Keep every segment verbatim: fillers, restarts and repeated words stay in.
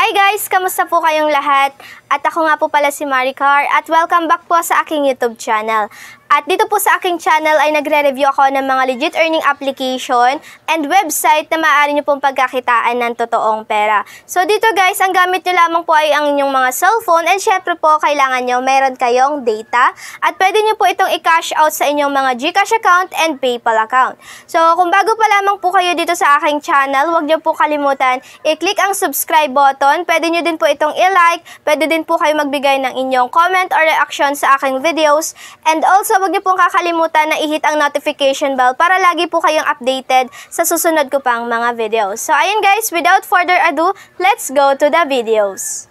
Hi guys! Kamusta po kayong lahat? At ako nga po pala si Maricar at welcome back po sa aking YouTube channel. At dito po sa aking channel ay nagre-review ako ng mga legit earning application and website na maaari nyo pong pagkakitaan ng totoong pera. So dito guys, ang gamit nyo lamang po ay ang inyong mga cellphone and syempre po kailangan nyo meron kayong data at pwede nyo po itong i-cash out sa inyong mga Gcash account and PayPal account. So kung bago pa lamang po kayo dito sa aking channel, huwag nyo po kalimutan i-click ang subscribe button. Pwede nyo din po itong i-like, pwede din po kayo magbigay ng inyong comment or reaction sa aking videos and also huwag niyo pong kakalimutan na i-hit ang notification bell para lagi po kayong updated sa susunod ko pang mga videos. So ayun guys, without further ado, let's go to the videos.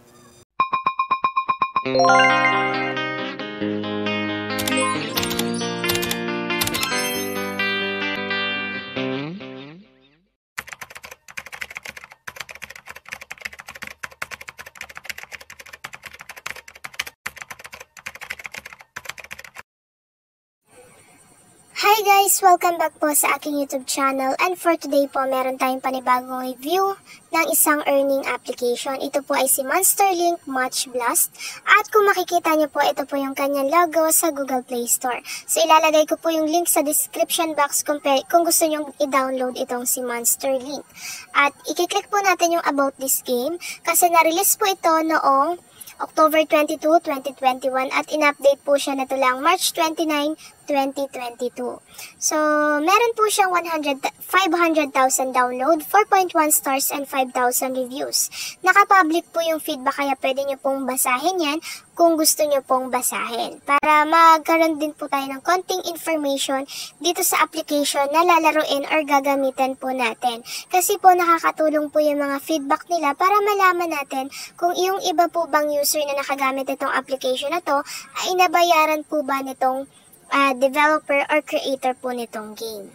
Hi guys! Welcome back po sa aking YouTube channel and for today po meron tayong panibagong review ng isang earning application. Ito po ay si Monsterlink Match Blast at kung makikita nyo po, ito po yung kanyang logo sa Google Play Store. So ilalagay ko po yung link sa description box kung, kung gusto nyo i-download itong si Monsterlink. At i-click po natin yung about this game kasi na-release po ito noong October twenty-two, twenty twenty-one at in-update po siya na ito lang March twenty-ninth, twenty twenty-two. So, meron po siyang five hundred thousand download, four point one stars and five thousand reviews. Naka-public po yung feedback kaya pwede nyo pong basahin yan kung gusto nyo pong basahin. Para magkaroon din po tayo ng konting information dito sa application na lalaruin or gagamitin po natin. Kasi po nakakatulong po yung mga feedback nila para malaman natin kung yung iba po bang user na nakagamit itong application na to ay nabayaran po ba nitong uh, developer or creator po nitong game.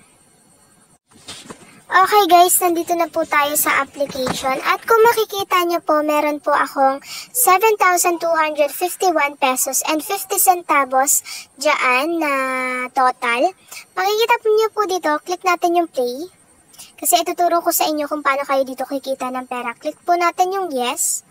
Okay guys, nandito na po tayo sa application at kung makikita nyo po, meron po akong seven thousand two hundred fifty-one pesos and fifty centavos dyan na total. Makikita po nyo po dito, click natin yung play. Kasi ituturo ko sa inyo kung paano kayo dito kikita ng pera. Click po natin yung yes.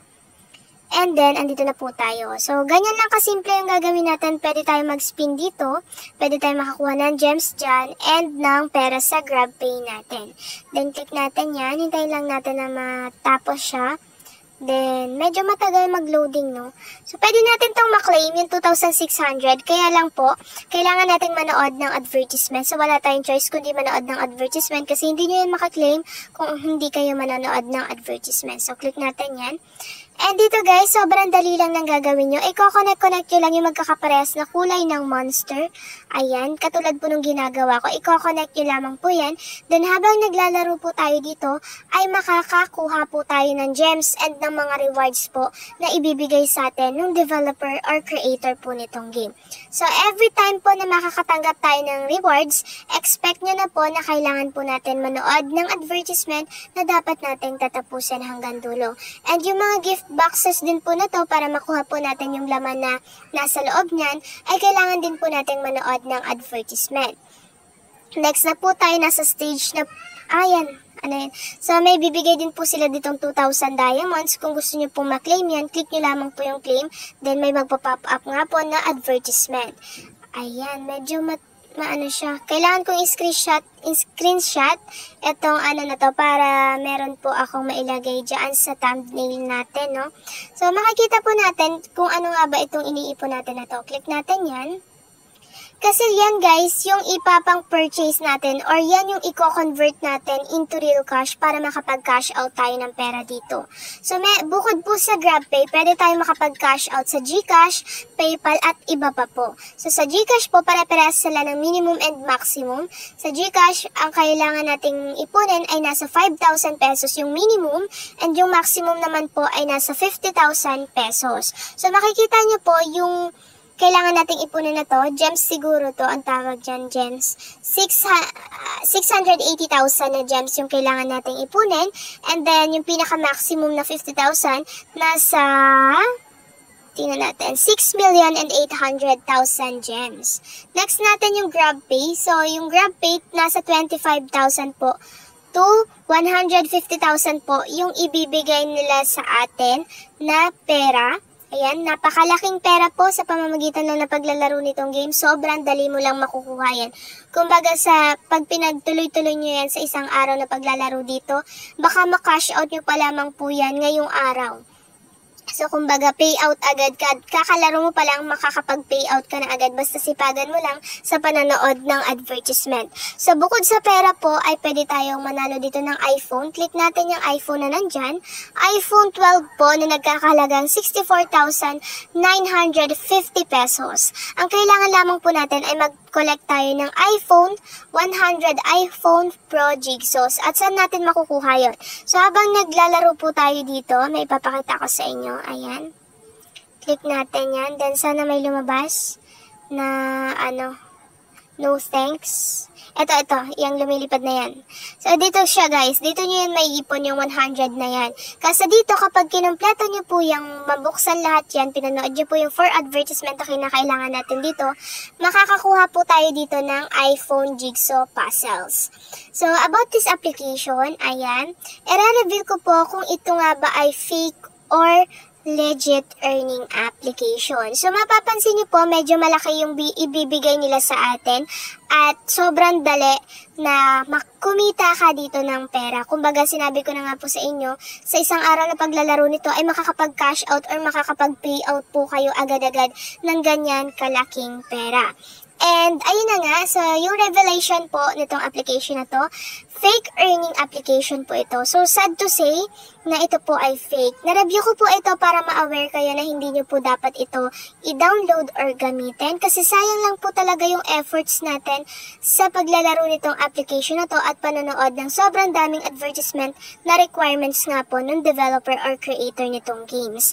And then, andito na po tayo. So, ganyan lang kasimple yung gagawin natin. Pwede tayo mag-spin dito. Pwede tayo makakuha ng gems dyan. And ng pera sa GrabPay natin. Then, click natin yan. Hintayin lang natin na matapos siya. Then, medyo matagal mag-loading, no? So, pwede natin tong maklaim yung two thousand six hundred. Kaya lang po, kailangan natin manood ng advertisement. So, wala tayong choice kundi manood ng advertisement kasi hindi nyo yan makaklaim kung hindi kayo manonood ng advertisement. So, click natin yan. And dito guys, sobrang dali lang ng gagawin nyo. I-connect-connect nyo lang yung magkakaparehas na kulay ng monster. Ayan, katulad po nung ginagawa ko. I-connect nyo lamang po yan. Then habang naglalaro po tayo dito, ay makakakuha po tayo ng gems and ng mga rewards po na ibibigay sa atin ng developer or creator po nitong game. So every time po na makakatanggap tayo ng rewards, expect nyo na po na kailangan po natin manood ng advertisement na dapat natin tatapusin hanggang dulo. And yung mga gift boxes din po na to para makuha po natin yung laman na nasa loob niyan ay kailangan din po natin manood ng advertisement. Next na po tayo nasa stage na ayan, ano yun. So may bibigay din po sila ditong two thousand diamonds. Kung gusto niyo pong ma-claim yan, click nyo lamang po yung claim. Then may magpa-pop up nga po na advertisement. Ayan, medyo mat maano siya. Kailangan kong i-screenshot, i-screenshot itong ano na to para meron po akong mailagay dyan sa thumbnail natin, no? So, makikita po natin kung ano nga ba itong iniipon natin na to. Click natin yan. Kasi yan guys, yung ipapang purchase natin or yan yung i-convert natin into real cash para makapag-cash out tayo ng pera dito. So may, bukod po sa GrabPay, pwede tayo makapag-cash out sa Gcash, PayPal at iba pa po. So sa Gcash po, pare-parehas sila ng minimum and maximum. Sa Gcash, ang kailangan nating ipunin ay nasa five thousand pesos yung minimum and yung maximum naman po ay nasa fifty thousand pesos. So makikita nyo po yung kailangan nating ipunin na to, gems siguro to, ang tawag dyan, gems. six hundred eighty thousand na gems yung kailangan nating ipunin. And then, yung pinaka-maximum na fifty thousand, nasa, tingnan natin, six million and eight hundred thousand gems. Next natin yung GrabPay. So, yung GrabPay, nasa twenty-five thousand po to one hundred fifty thousand po yung ibibigay nila sa atin na pera. Ayan, napakalaking pera po sa pamamagitan lang na paglalaro nitong game. Sobrang dali mo lang makukuha yan. Kumbaga sa pag pinagtuloy-tuloy nyo yan sa isang araw na paglalaro dito, baka makash out nyo pa lamang po yan ngayong araw. So, kumbaga, payout agad ka. Kakalaro mo pa lang, makakapag-payout ka na agad. Basta sipagan mo lang sa pananood ng advertisement. So, bukod sa pera po, ay pwede tayong manalo dito ng iPhone. Click natin yung iPhone na nandyan. iPhone twelve po na nagkakahalagang sixty-four thousand nine hundred fifty pesos. Ang kailangan lamang po natin ay mag-collect tayo ng iPhone one hundred iPhone Pro Jigsaws. At saan natin makukuha yun? So, habang naglalaro po tayo dito, may ipapakita ko sa inyo. Ayan. Click natin yan. Then, sana may lumabas na, ano, no thanks. Ito, ito. Yung lumilipad na yan. So, dito siya, guys. Dito nyo yan may ipon yung one hundred na yan. Kasi dito, kapag kinumpleto nyo po yung mabuksan lahat yan, pinanood nyo po yung for advertisement na kinakailangan natin dito, makakakuha po tayo dito ng iPhone Jigsaw Puzzles. So, about this application, ayan. I-reveal ko po kung ito nga ba ay fake or legit earning application. So, mapapansin niyo po, medyo malaki yung ibibigay nila sa atin at sobrang dali na makumita ka dito ng pera. Kumbaga, sinabi ko na nga po sa inyo, sa isang araw na paglalaro nito ay makakapag-cash out or makakapag-payout po kayo agad-agad ng ganyan kalaking pera. And, ayun na nga, so yung revelation po nitong application na to, fake earning application po ito. So, sad to say na ito po ay fake. Na-review ko po ito para ma-aware kayo na hindi nyo po dapat ito i-download or gamitin. Kasi sayang lang po talaga yung efforts natin sa paglalaro nitong application na to at panonood ng sobrang daming advertisement na requirements nga po ng developer or creator nitong games.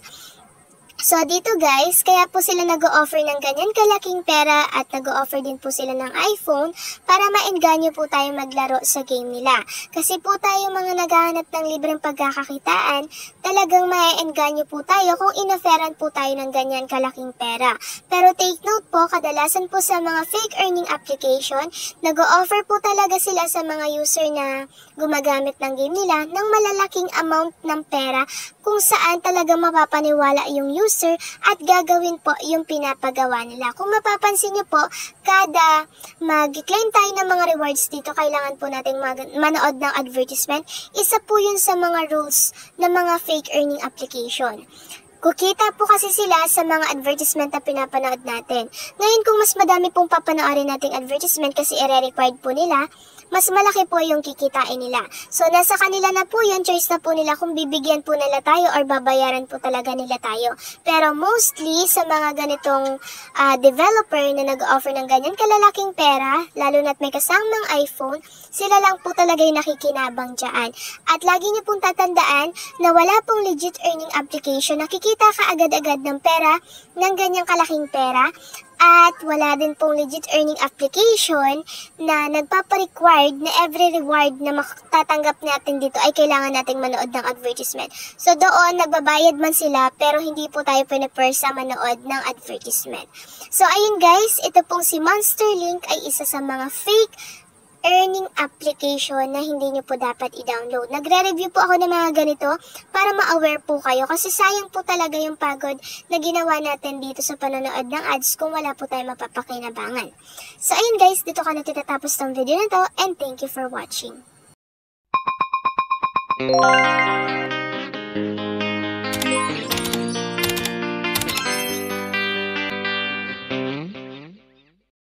So, dito guys, kaya po sila nag-o-offer ng ganyan kalaking pera at nag-o-offer din po sila ng iPhone para maengganyo po tayo maglaro sa game nila. Kasi po tayo mga naghahanap ng libreng pagkakakitaan, talagang maengganyo po tayo kung inoferan po tayo ng ganyan kalaking pera. Pero take note po, kadalasan po sa mga fake earning application, nag-o-offer po talaga sila sa mga user na gumagamit ng game nila ng malalaking amount ng pera kung saan talagang mapapaniwala yung user at gagawin po yung pinapagawa nila. Kung mapapansin nyo po, kada mag-claim tayo ng mga rewards dito, kailangan po natin manood ng advertisement. Isa po yun sa mga rules ng mga fake earning application. Kukita po kasi sila sa mga advertisement na pinapanood natin. Ngayon, kung mas madami pong papanoorin nating advertisement kasi ire-required po nila, mas malaki po yung kikitain nila. So, nasa kanila na po yun, choice na po nila kung bibigyan po nila tayo or babayaran po talaga nila tayo. Pero mostly, sa mga ganitong uh, developer na nag-offer ng ganyan kalalaking pera, lalo na't may kasamang iPhone, sila lang po talaga yung nakikinabang dyan. At lagi niyo pong tatandaan na wala pong legit earning application, nakikita ka agad-agad ng pera, ng ganyang kalaking pera, at wala din pong legit earning application na nagpaparequired na every reward na matatanggap natin dito ay kailangan nating manood ng advertisement. So doon, nagbabayad man sila pero hindi po tayo pinapersa manood ng advertisement. So ayun guys, ito pong si Monster Link ay isa sa mga fake earning application na hindi nyo po dapat i-download. Nagre-review po ako ng mga ganito para ma-aware po kayo kasi sayang po talaga yung pagod na ginawa natin dito sa panonood ng ads kung wala po tayo mapapakinabangan. So ayun guys, dito ka na titatapos ng video na to and thank you for watching.